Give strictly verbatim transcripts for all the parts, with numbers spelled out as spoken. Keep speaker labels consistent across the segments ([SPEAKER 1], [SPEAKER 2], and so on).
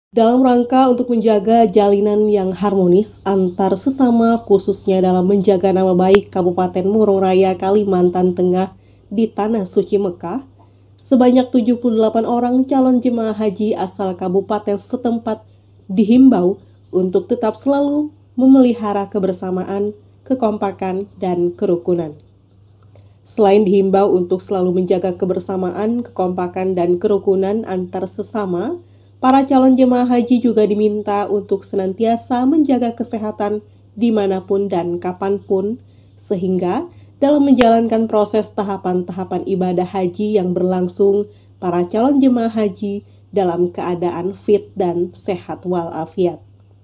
[SPEAKER 1] Dalam rangka untuk menjaga jalinan yang harmonis antar sesama, khususnya dalam menjaga nama baik Kabupaten Murung Raya, Kalimantan Tengah di Tanah Suci Mekah, sebanyak tujuh puluh delapan orang calon jemaah haji asal kabupaten setempat dihimbau untuk tetap selalu memelihara kebersamaan, kekompakan, dan kerukunan. Selain dihimbau untuk selalu menjaga kebersamaan, kekompakan, dan kerukunan antar sesama, para calon jemaah haji juga diminta untuk senantiasa menjaga kesehatan dimanapun dan kapanpun, sehingga dalam menjalankan proses tahapan-tahapan ibadah haji yang berlangsung, para calon jemaah haji dalam keadaan fit dan sehat walafiat.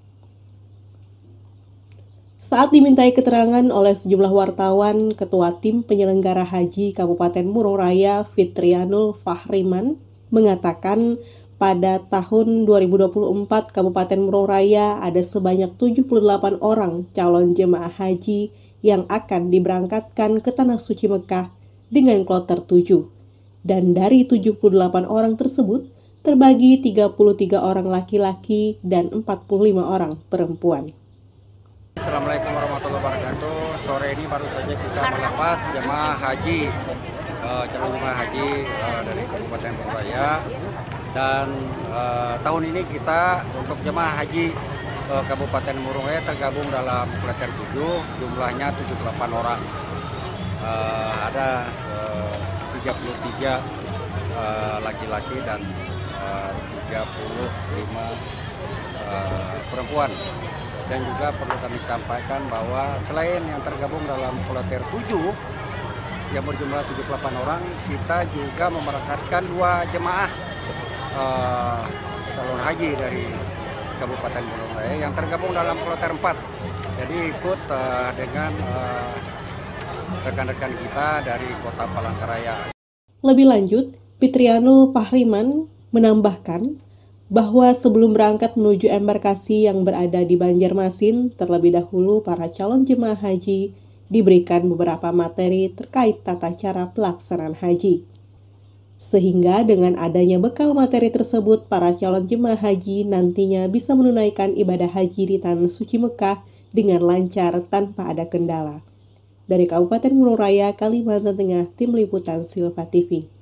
[SPEAKER 1] Saat dimintai keterangan oleh sejumlah wartawan, Ketua Tim Penyelenggara Haji Kabupaten Murung Raya, Fitrianul Fahriman, mengatakan pada tahun dua ribu dua puluh empat Kabupaten Murung Raya ada sebanyak tujuh puluh delapan orang calon jemaah haji yang akan diberangkatkan ke Tanah Suci Mekah dengan kloter tujuh. Dan dari tujuh puluh delapan orang tersebut terbagi tiga puluh tiga orang laki-laki dan empat puluh lima orang perempuan.
[SPEAKER 2] Assalamualaikum warahmatullahi wabarakatuh. Sore ini baru saja kita melepas jemaah haji, uh, calon jemaah haji uh, dari Kabupaten Murung Raya. Dan uh, tahun ini kita untuk jemaah haji uh, Kabupaten Murung Raya tergabung dalam kloter tujuh, jumlahnya tujuh puluh delapan orang. Uh, ada uh, tiga puluh tiga uh, laki-laki dan uh, tiga puluh lima uh, perempuan. Dan juga perlu kami sampaikan bahwa selain yang tergabung dalam kloter tujuh yang berjumlah tujuh puluh delapan orang, kita juga memberangkatkan dua jemaah uh, calon haji dari Kabupaten Murung Raya yang tergabung dalam kloter empat. Jadi ikut uh, dengan uh, rekan-rekan kita dari Kota Palangkaraya.
[SPEAKER 1] Lebih lanjut, Fitrianul Fahriman menambahkan bahwa sebelum berangkat menuju embarkasi yang berada di Banjarmasin, terlebih dahulu para calon jemaah haji diberikan beberapa materi terkait tata cara pelaksanaan haji. Sehingga dengan adanya bekal materi tersebut, para calon jemaah haji nantinya bisa menunaikan ibadah haji di Tanah Suci Mekah dengan lancar tanpa ada kendala. Dari Kabupaten Murung Raya, Kalimantan Tengah, Tim Liputan Silva T V.